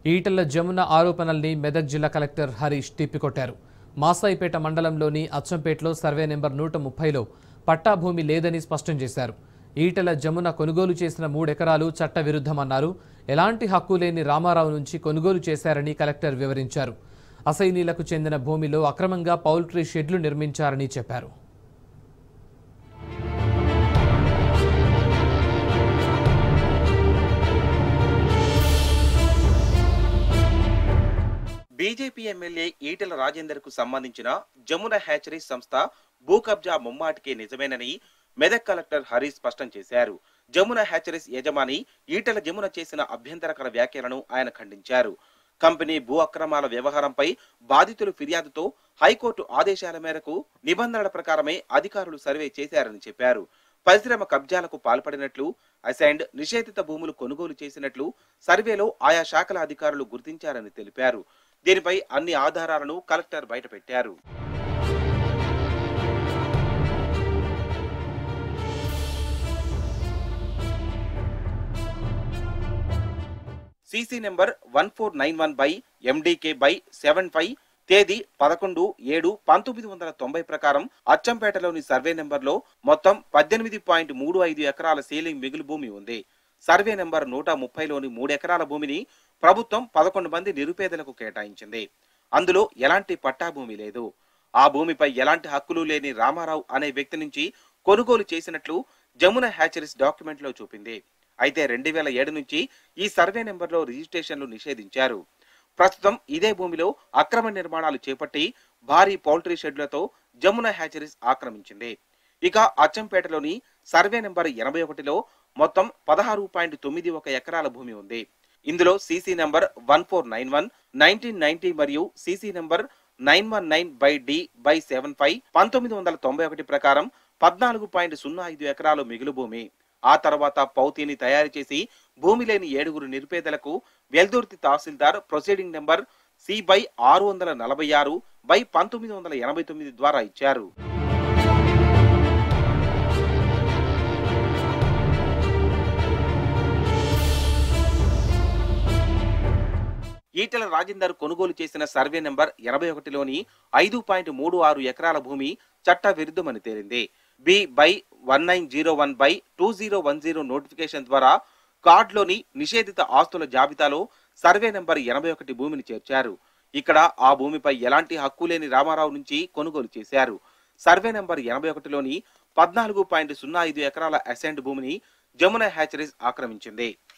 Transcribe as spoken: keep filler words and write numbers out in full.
ఈటెల జమున ఆరోపణల్ని మెదక్ జిల్లా కలెక్టర్ హరీష్ తిప్పికొట్టారు. మాసాయిపేట మండలంలోని అచ్చంపేటలో survey number నూట ముప్పైలో పట్టాభూమి లేదని స్పష్టం చేశారు. ఈటెల జమున కొనుగోలు చేసిన మూడెకరాలు చట్ట విరుద్ధమన్నారు. ఎలాంటి హక్కు లేని రామారావు నుంచి కొనుగోలు చేశారని కలెక్టర్ వివరించారు. అసైనీలకు చెందిన భూమిలో అక్రమంగా పౌల్ట్రీ షెడ్లు నిర్మించారని చెప్పారు. బీజేపీ ఎమ్మెల్యే ఈటెల రాజేందర్ కు సంబంధించిన జమున హ్యాచరీస్ సంస్థ భూ కబ్జా ముమ్మాటికే నిజమేనని మెదక్ కలెక్టర్ హరీష్ స్పష్టం చేశారు. జమున హ్యాచరీస్ యజమాని ఈటెల జమున చేసిన అభ్యంతరకర వ్యాఖ్యలను ఆయన ఖండించారు. కంపెనీ భూ అక్రమాల వ్యవహారంపై బాధితులు ఫిర్యాదుతో హైకోర్టు ఆదేశాల మేరకు నిబంధనల ప్రకారమే అధికారులు సర్వే చేశారని చెప్పారు. పరిశ్రమ కబ్జాలకు పాల్పడినట్లు, అసైన్డ్ నిషేధిత భూములు కొనుగోలు చేసినట్లు సర్వేలో ఆయా శాఖల అధికారులు గుర్తించారని తెలిపారు. దీనిపై అన్ని ఆధారాలను కలెక్టర్ బయటపెట్టారు. CC number one four nine one by MDK by seven five తేదీ పదకొండు ఏడు పంతొమ్మిది వందల తొంభై ప్రకారం అచ్చంపేటలోని సర్వే నెంబర్లో మొత్తం పద్దెనిమిది పాయింట్ మూడు ఐదు ఎకరాల సీలింగ్ మిగులు భూమి ఉంది. సర్వే నెంబర్ నూట ముప్పైలోని మూడు ఎకరాల భూమిని ప్రభుత్వం పదకొండు మంది నిరుపేదలకు కేటాయించింది. అందులో ఎలాంటి పట్టాభూమి లేదు. ఆ భూమిపై ఎలాంటి హక్కులు లేని రామారావు అనే వ్యక్తి నుంచి కొనుగోలు చేసినట్లు జమున హ్యాచరీస్ డాక్యుమెంట్ లో చూపింది. అయితే రెండు వేల ఏడు నుంచి ఈ సర్వే నెంబర్లో రిజిస్ట్రేషన్లు నిషేధించారు. ప్రస్తుతం ఇదే భూమిలో అక్రమ నిర్మాణాలు చేపట్టి భారీ పౌల్ట్రీ షెడ్లతో జమున హ్యాచరీస్ ఆక్రమించింది. ఇక అచ్చంపేటలోని సర్వే నెంబర్ ఎనభై ఒకటిలో మొత్తం పదహారు పాయింట్ తొమ్మిది ఒక ఎకరాల భూమి ఉంది. ఇందులో CC number one four nine one nineteen ninety మరియు CC number nine one nine by D by seven five పంతొమ్మిది వందల తొంభై ఒకటి ప్రకారం పద్నాలుగు పాయింట్ సున్నా ఐదు ఎకరాలు మిగులు భూమి. ఆ తర్వాత పౌతీని తయారు చేసి భూమి లేని ఏడుగురు నిరుపేదలకు వెల్దుర్తి తహసీల్దార్ ప్రొసీడింగ్ నెంబర్ సి బై ఆరు వందల నలభై ఆరు బై పంతొమ్మిది వందల ఎనభై తొమ్మిది ద్వారా ఇచ్చారు. ఈటెల రాజేందర్ కొనుగోలు చేసిన సర్వే నెంబర్ ఎనభై ఒకటిలోని ఐదు పాయింట్ మూడు ఆరు ఎకరాల భూమి చట్ట విరుద్ధమని తేలింది. B by one nine zero one by two zero one zero notification ద్వారా కార్డులోని నిషేధిత ఆస్తుల జాబితాలో సర్వే నెంబర్ ఎనభై ఒకటి భూమిని చేర్చారు. ఇక్కడ ఆ భూమిపై ఎలాంటి హక్కు లేని రామారావు నుంచి కొనుగోలు చేశారు. సర్వే నెంబర్ ఎనభై ఒకటిలోని పద్నాలుగు పాయింట్ సున్నా ఐదు ఎకరాల అసైన్డ్ భూమిని జమున హ్యాచరీస్ ఆక్రమించింది.